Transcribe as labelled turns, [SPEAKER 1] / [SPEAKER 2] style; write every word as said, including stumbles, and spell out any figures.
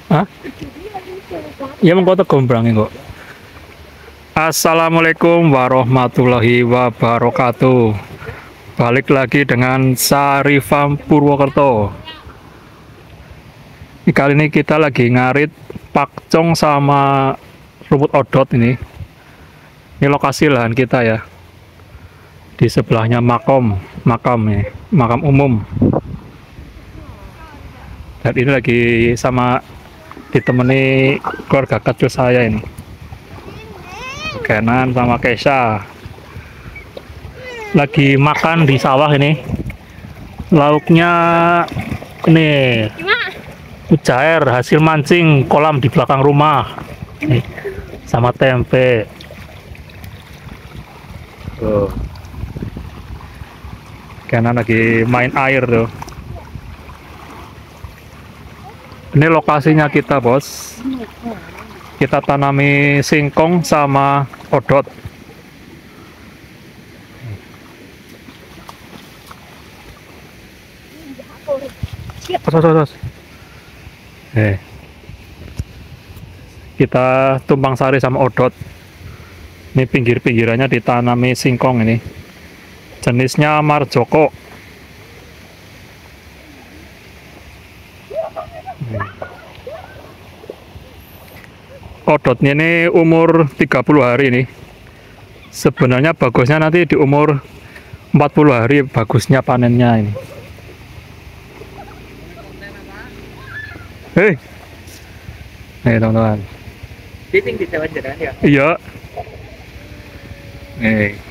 [SPEAKER 1] Hah? Ya mau kota Gombrang kok. Assalamualaikum warahmatullahi wabarakatuh. Balik lagi dengan Sari Farm Purwokerto. Ini kali ini kita lagi ngarit pakcong sama rumput odot ini. Ini lokasi lahan kita ya. Di sebelahnya makom, makam nih, makam umum. Dan ini lagi sama ditemani keluarga kecil saya ini. Kenan sama Kesha lagi makan di sawah ini. Lauknya ini mujair hasil mancing kolam di belakang rumah nih, sama tempe. Tuh. Kenan lagi main air tuh. Ini lokasinya kita, bos. Kita tanami singkong sama odot. Tos, tos, tos. Eh. Kita tumpang sari sama odot. Ini pinggir-pinggirannya ditanami singkong ini. Jenisnya Marjoko. Odotnya ini umur tiga puluh hari ini. Sebenarnya bagusnya nanti di umur empat puluh hari bagusnya panennya ini. Hei. Nih teman-teman.
[SPEAKER 2] Titing di jalan jalan ya.
[SPEAKER 1] Iya. Nih.